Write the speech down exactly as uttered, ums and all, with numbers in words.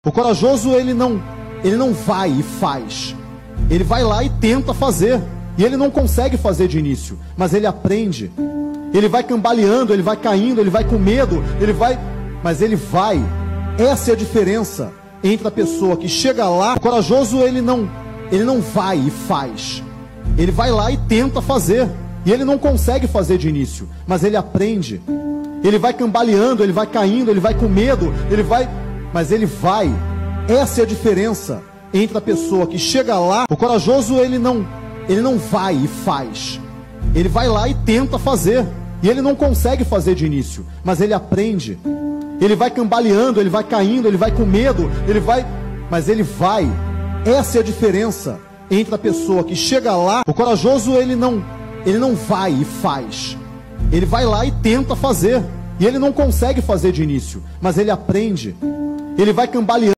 O corajoso, ele não, ele não vai e faz. Ele vai lá e tenta fazer. E ele não consegue fazer de início, mas ele aprende. Ele vai cambaleando, ele vai caindo, ele vai com medo, ele vai... Mas ele vai. Essa é a diferença entre a pessoa que chega lá. O corajoso, ele não, ele não vai e faz. Ele vai lá e tenta fazer. E ele não consegue fazer de início, mas ele aprende. Ele vai cambaleando, ele vai caindo, ele vai com medo, ele vai... Mas ele vai. Essa é a diferença entre a pessoa que chega lá. O corajoso, ele não, ele não vai e faz. Ele vai lá e tenta fazer. E ele não consegue fazer de início, mas ele aprende. Ele vai cambaleando, ele vai caindo, ele vai com medo, ele vai... Mas ele vai. Essa é a diferença entre a pessoa que chega lá. O corajoso, ele não, ele não vai e faz. Ele vai lá e tenta fazer. E ele não consegue fazer de início, mas ele aprende. Ele vai cambaleando.